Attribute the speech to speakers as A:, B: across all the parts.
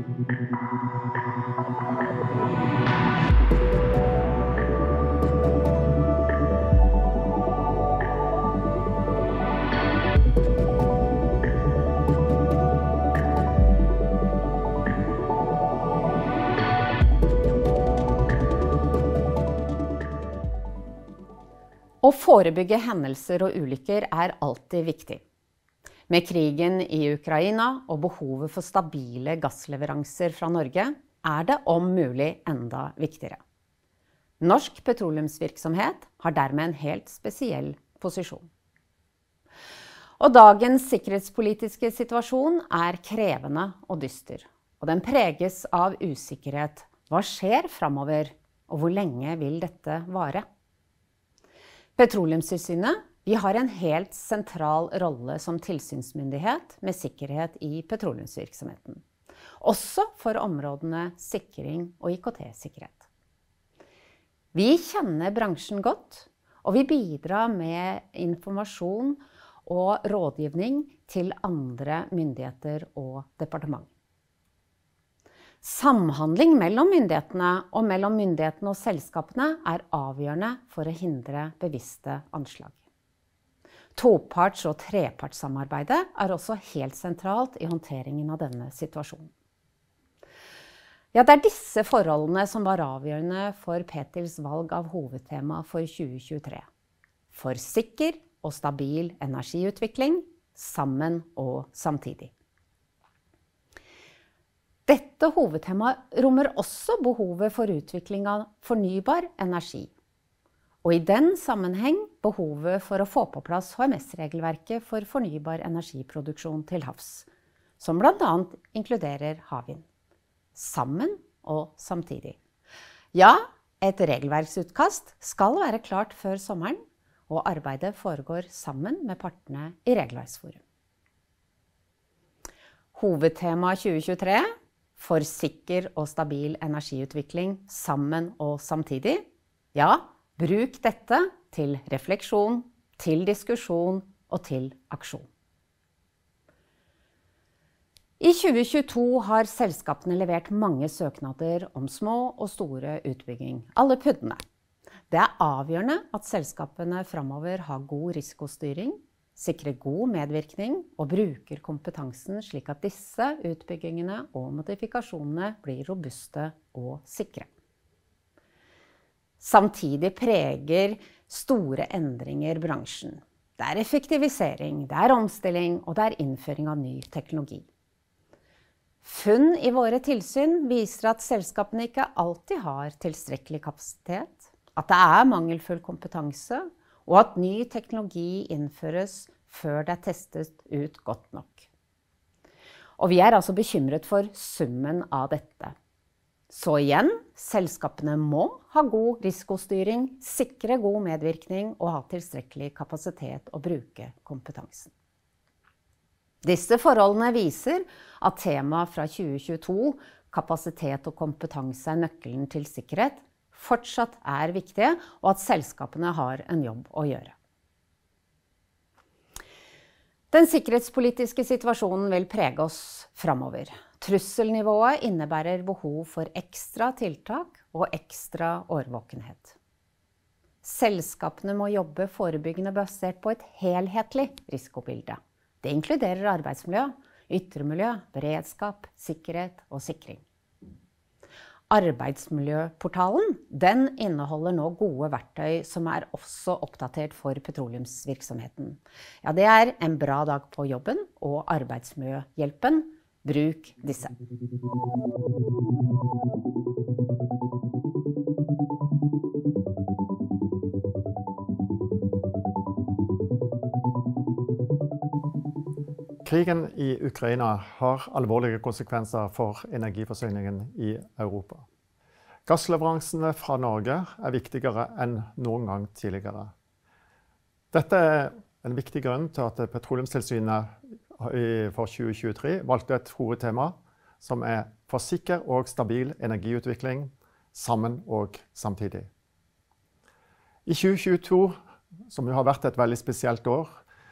A: Å forebygge hendelser og ulykker alltid viktig. Med krigen i Ukraina og behovet for stabile gassleveranser fra Norge, det om mulig enda viktigere. Norsk petroleumsvirksomhet har dermed en helt spesiell posisjon. Og dagens sikkerhetspolitiske situasjon krevende og dyster, og den preges av usikkerhet. Hva skjer fremover, og hvor lenge vil dette vare? Petroleumstilsynet har en helt sentral rolle som tilsynsmyndighet med sikkerhet i petroleumsvirksomheten. Også for områdene sikring og IKT-sikkerhet. Vi kjenner bransjen godt, og vi bidrar med informasjon og rådgivning til andre myndigheter og departement. Samhandling mellom myndighetene og mellom myndighetene og selskapene avgjørende for å hindre bevisste anslag. Toparts- og trepartssamarbeidet også helt sentralt i håndteringen av denne situasjonen. Ja, det disse forholdene som var avgjørende for Petils valg av hovedtema for 2023. For sikker og stabil energiutvikling, sammen og samtidig. Dette hovedtemaet rommer også behovet for utvikling av fornybar energi. Og i den sammenheng behovet for å få på plass HMS-regelverket for fornybar energiproduksjon til havs, som blant annet inkluderer havvind. Sammen og samtidig. Ja, et regelverksutkast skal være klart før sommeren, og arbeidet foregår sammen med partene i regelverksforum. Hovedtema 2023 for sikker og stabil energiutvikling sammen og samtidig. Ja, bruk dette til refleksjon, til diskusjon og til aksjon. I 2022 har selskapene levert mange søknader om små og store utbygging, alle puddene. Det avgjørende at selskapene fremover har god risikostyring, sikrer god medvirkning og bruker kompetansen slik at disse utbyggingene og modifikasjonene blir robuste og sikre. Samtidig preger store endringer bransjen. Det effektivisering, det omstilling og det innføring av ny teknologi. Funn i våre tilsyn viser at selskapene ikke alltid har tilstrekkelig kapasitet, at det mangelfull kompetanse, og at ny teknologi innføres før det testet ut godt nok. Og vi altså bekymret for summen av dette. Så igjen, selskapene må ha god risikostyring, sikre god medvirkning og ha tilstrekkelig kapasitet å bruke kompetansen. Disse forholdene viser at temaet fra 2022, kapasitet og kompetanse nøkkelen til sikkerhet, fortsatt viktige, og at selskapene har en jobb å gjøre. Den sikkerhetspolitiske situasjonen vil prege oss fremover. Trusselnivået innebærer behov for ekstra tiltak og ekstra årvåkenhet. Selskapene må jobbe forebyggende basert på et helhetlig risikobilde. Det inkluderer arbeidsmiljø, ytre miljø, beredskap, sikkerhet og sikring. Arbeidsmiljøportalen, den inneholder nå gode verktøy som også oppdatert for petroleumsvirksomheten. Ja, det en bra dag på jobben og arbeidsmiljøhjelpen. Bruk disse.
B: Krigen i Ukraina har alvorlige konsekvenser for energiforsyningen i Europa. Gassleveransene fra Norge viktigere enn noen gang tidligere. Dette en viktig grunn til at Petroleumstilsynet for 2023 valgte et hovedtema som for sikker og stabil energiutvikling, sammen og samtidig. I 2022, som har vært et veldig spesielt år,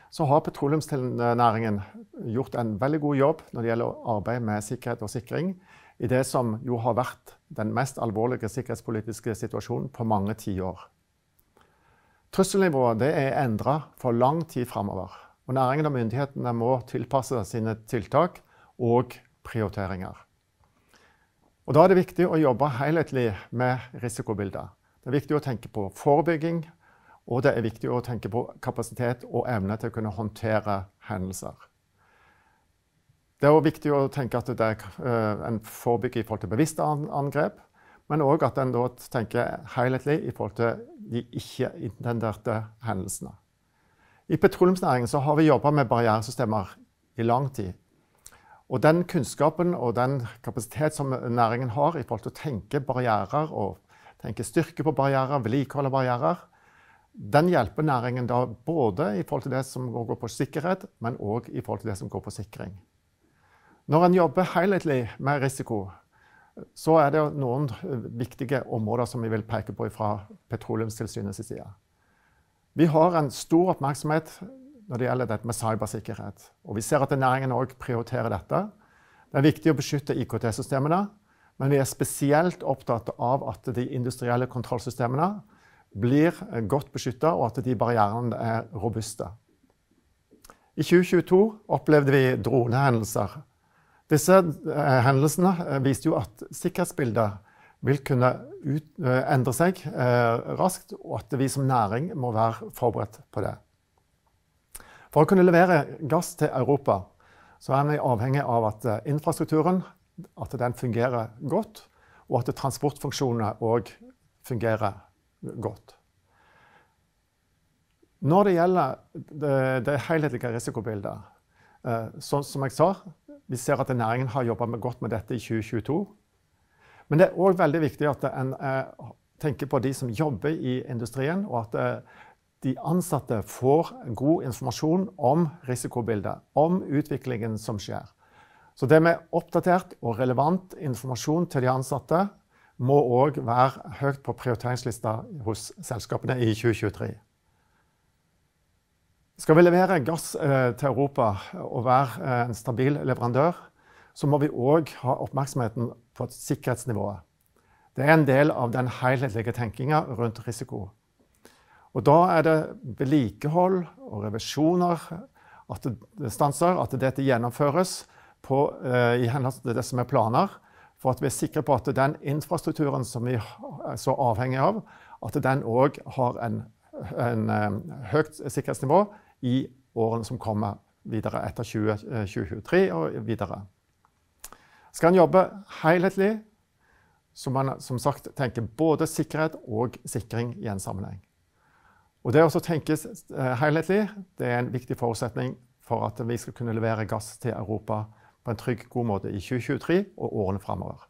B: så har petroleumsnæringen gjort en veldig god jobb når det gjelder arbeid med sikkerhet og sikring i det som jo har vært den mest alvorlige sikkerhetspolitiske situasjonen på mange tiår. Trusselnivået det er endret for lang tid fremover, og næringen og myndighetene må tilpasse sine tiltak og prioriteringer. Og da er det viktig å jobbe helhetlig med risikobildet. Det er viktig å tenke på forebygging, og det er viktig å tenke på kapasitet og evne til å kunne håndtere hendelser. Det er også viktig å tenke at det er en forebygging i forhold til bevisste angrep, men også at en da tenker helhetlig i forhold til de ikke-intenderte hendelsene. I petroleumsnæringen så har vi jobbet med barrieresystemer i lang tid. Og den kunnskapen og den kapasitet som næringen har i forhold til å tenke barrierer og tenke styrke på barrierer, vedlikeholde barrierer, den hjelper næringen da både i forhold til det som går på sikkerhet, men også i forhold til det som går på sikring. Når en jobber helhetlig med risiko, så er det noen viktige områder som vi vil peke på fra Petroleumstilsynets side. Vi har en stor oppmerksomhet når det gjelder dette med cybersikkerhet, og vi ser at næringen også prioriterer dette. Det er viktig å beskytte IKT-systemene, men vi er spesielt opptatt av at de industrielle kontrollsystemene blir godt beskyttet, og at de barrierene er robuste. I 2022 opplevde vi dronehendelser. Disse hendelsene viste jo at sikkerhetsbildet vil kunne endre seg raskt, og at vi som næring må være forberedt på det. For å kunne levere gass til Europa, så er vi avhengig av at infrastrukturen at den fungerer godt, og at transportfunksjonene også fungerer godt. Når det gjelder det helhetlige risikobildet, som jeg sa, vi ser at næringen har jobbet godt med dette i 2022. Men det er også veldig viktig at en tenker på de som jobber i industrien, og at de ansatte får god informasjon om risikobildet, om utviklingen som skjer. Så det med oppdatert og relevant informasjon til de ansatte må også være høyt på prioriteringslista hos selskapene i 2023. Skal vi levere gass til Europa og være en stabil leverandør, så må vi også ha oppmerksomheten på sikkerhetsnivået. Det er en del av den helhetlige tenkingen rundt risiko. Og da er det vedlikehold og revisjoner, at det stanser, at dette gjennomføres i henhold til det som er planer, for at vi er sikre på at den infrastrukturen som vi er så avhengig av, at den også har en høyt sikkerhetsnivå i årene som kommer videre etter 2023 og videre. Skal en jobbe helhetlig, så man som sagt tenker både sikkerhet og sikring i en sammenheng. Og det å tenke helhetlig, det er en viktig forutsetning for at vi skal kunne levere gass til Europa på en trygg, god måte i 2023 og årene fremover.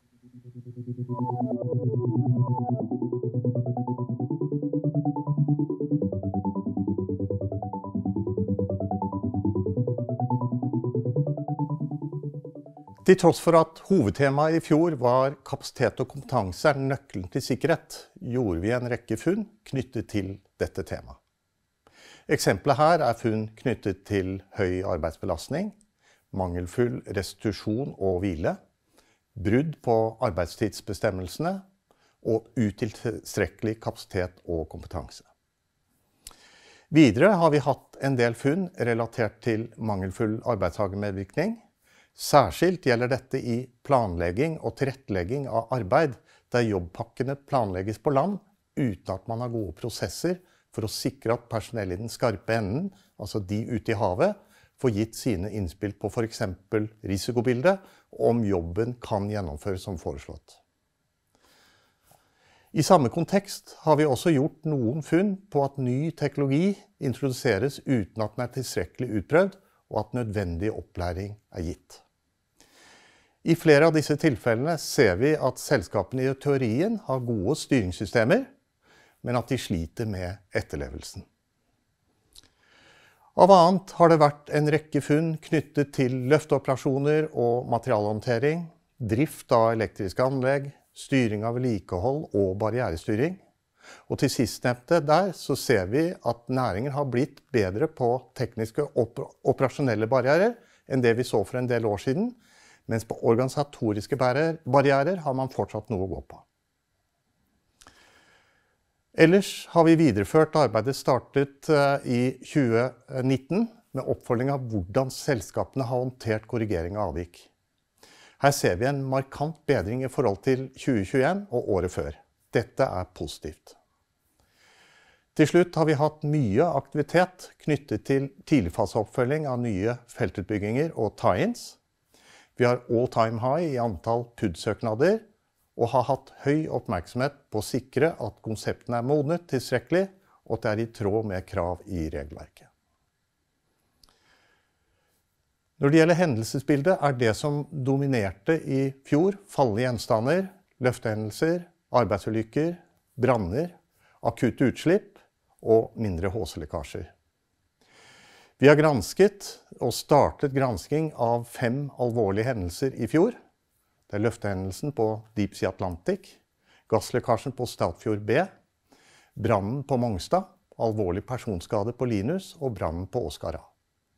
C: Til tross for at hovedtemaet i fjor var kapasitet og kompetanse er nøkkelen til sikkerhet, gjorde vi en rekke funn knyttet til dette temaet. Eksempelet her er funn knyttet til høy arbeidsbelastning, mangelfull restitusjon og hvile, brudd på arbeidstidsbestemmelsene og utilstrekkelig kapasitet og kompetanse. Videre har vi hatt en del funn relatert til mangelfull arbeidstagermedvirkning. Særskilt gjelder dette i planlegging og tilrettelegging av arbeid, der jobbpakkene planlegges på land uten at man har gode prosesser for å sikre at personell i den skarpe enden, altså de ute i havet, får gitt sine innspill på for eksempel risikobildet, om jobben kan gjennomføres som foreslått. I samme kontekst har vi også gjort noen funn på at ny teknologi introduseres uten at den er tilstrekkelig utprøvd, og at nødvendig opplæring er gitt. I flere av disse tilfellene ser vi at selskapene i teorien har gode styringssystemer, men at de sliter med etterlevelsen. Av annet har det vært en rekke funn knyttet til løfteoperasjoner og materialhåndtering, drift av elektriske anlegg, styring av vedlikehold og barrierestyring, Og til sistnevnte der så ser vi at næringen har blitt bedre på tekniske operasjonelle barrierer enn det vi så for en del år siden, mens på organisatoriske barrierer har man fortsatt noe å gå på. Ellers har vi videreført arbeidet startet i 2019 med oppfølging av hvordan selskapene har håndtert korrigering av avvik. Her ser vi en markant bedring i forhold til 2021 og året før. Dette er positivt. Til slutt har vi hatt mye aktivitet knyttet til tidligfaseoppfølging av nye feltutbygginger og tie-ins. Vi har all-time high i antall PUD-søknader, og har hatt høy oppmerksomhet på å sikre at konseptene er modnet tilstrekkelig, og at det er i tråd med krav i regelverket. Når det gjelder hendelsesbildet, er det som dominerte i fjor falne gjenstander, løftehendelser, arbeidsulykker, branner, akutte utslipp og mindre HC-lekkasjer. Vi har gransket og startet gransking av 5 alvorlige hendelser i fjor. Det er løftehendelsen på Deep Sea Atlantic, gasslekkasjen på Statfjord B, brannen på Mongstad, alvorlig personskade på Linus og brannen på Oscar A.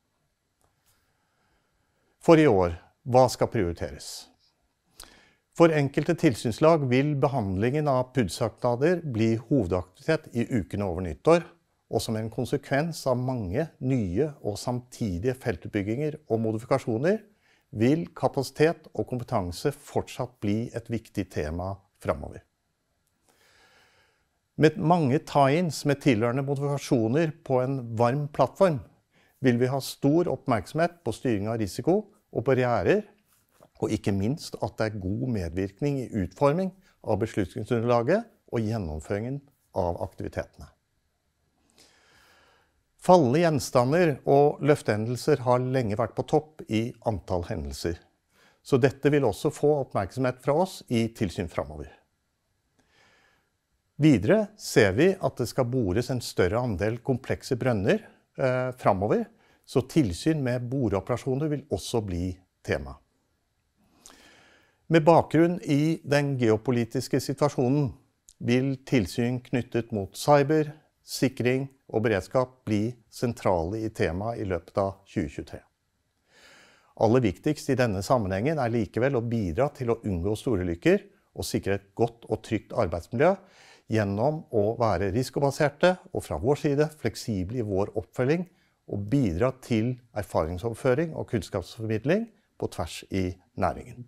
C: For i år, hva skal prioriteres? For enkelte tilsynslag vil behandlingen av PUD-søknader bli hovedaktivitet i ukene over nyttår, og som en konsekvens av mange nye og samtidige feltutbygginger og modifikasjoner, vil kapasitet og kompetanse fortsatt bli et viktig tema fremover. Med mange tie-ins med tilhørende modifikasjoner på en varm plattform, vil vi ha stor oppmerksomhet på styring av risiko og barrierer, og ikke minst at det er god medvirkning i utforming av beslutningsunderlaget og gjennomføringen av aktivitetene. Fallende gjenstander og løftehendelser har lenge vært på topp i antall hendelser, så dette vil også få oppmerksomhet fra oss i tilsyn fremover. Videre ser vi at det skal bores en større andel komplekse brønner fremover, så tilsyn med boreoperasjoner vil også bli tema. Med bakgrunn i den geopolitiske situasjonen vil tilsyn knyttet mot cyber, sikring og beredskap bli sentrale i temaet i løpet av 2023. Aller viktigst i denne sammenhengen er likevel å bidra til å unngå storulykker og sikre et godt og trygt arbeidsmiljø gjennom å være risikobaserte og fra vår side fleksible i vår oppfølging og bidra til erfaringsoverføring og kunnskapsformidling på tvers i næringen.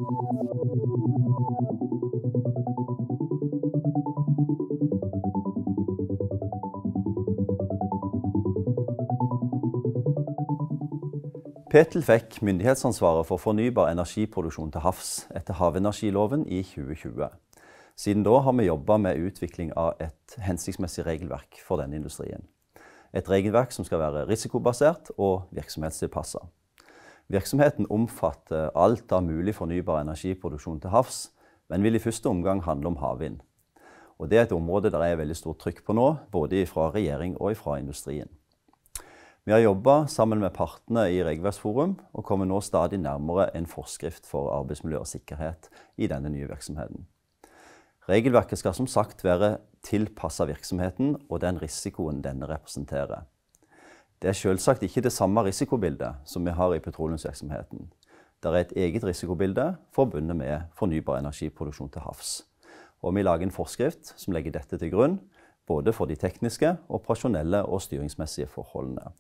D: Petel fikk myndighetsansvaret for fornybar energiproduksjon til havs etter havenergiloven i 2020. Siden da har vi jobbet med utvikling av et hensiktsmessig regelverk for denne industrien. Et regelverk som skal være risikobasert og virksomhetstilpasset. Virksomheten omfatter alt av mulig fornybar energiproduksjon til havs, men vil i første omgang handle om havvind. Og det er et område der er veldig stort trykk på nå, både fra regjering og fra industrien. Vi har jobbet sammen med partene i Regelverksforum og kommer nå stadig nærmere en forskrift for arbeidsmiljø og sikkerhet i denne nye virksomheten. Regelverket skal som sagt være tilpasset virksomheten og den risikoen denne representerer. Det er selvsagt ikke det samme risikobildet som vi har i petroleumsvirksomheten. Det er et eget risikobilde forbundet med fornybar energiproduksjon til havs. Og vi lager en forskrift som legger dette til grunn, både for de tekniske, operasjonelle og styringsmessige forholdene.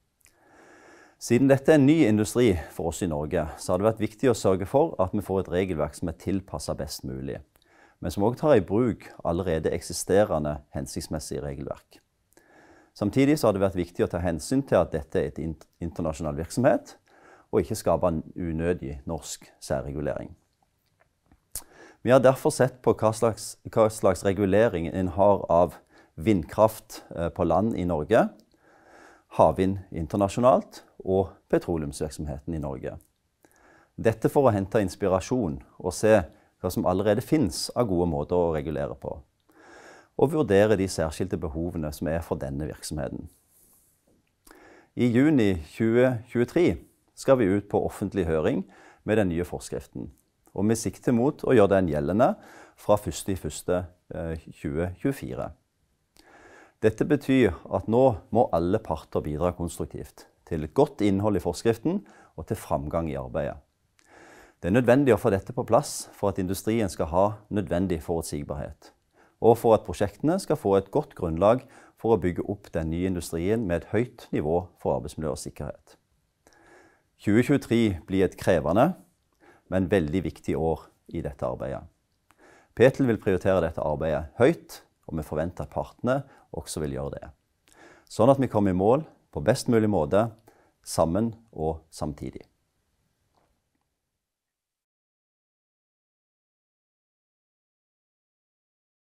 D: Siden dette er en ny industri for oss i Norge, så har det vært viktig å sørge for at vi får et regelverk som er tilpasset best mulig, men som også tar i bruk allerede eksisterende hensiktsmessige regelverk. Samtidig så har det vært viktig å ta hensyn til at dette er et internasjonal virksomhet, og ikke skape en unødig norsk særregulering. Vi har derfor sett på hva slags regulering en har av vindkraft på land i Norge, havvind internasjonalt og petroleumsvirksomheten i Norge. Dette for å hente inspirasjon og se hva som allerede finnes av gode måter å regulere på, og vurdere de særskilte behovene som er for denne virksomheten. I juni 2023 skal vi ut på offentlig høring med den nye forskriften, og vi sikter mot å gjøre den gjeldende fra 1.1.2024. 2024. Dette betyr at nå må alle parter bidra konstruktivt til et godt innhold i forskriften og til framgang i arbeidet. Det er nødvendig å få dette på plass for at industrien skal ha nødvendig forutsigbarhet, og for at prosjektene skal få et godt grunnlag for å bygge opp den nye industrien med et høyt nivå for arbeidsmiljø og sikkerhet. 2023 blir et krevende, men veldig viktig år i dette arbeidet. Petel vil prioritere dette arbeidet høyt, og vi forventer at partene også vil gjøre det. Sånn at vi kommer i mål på best mulig måte, sammen og samtidig.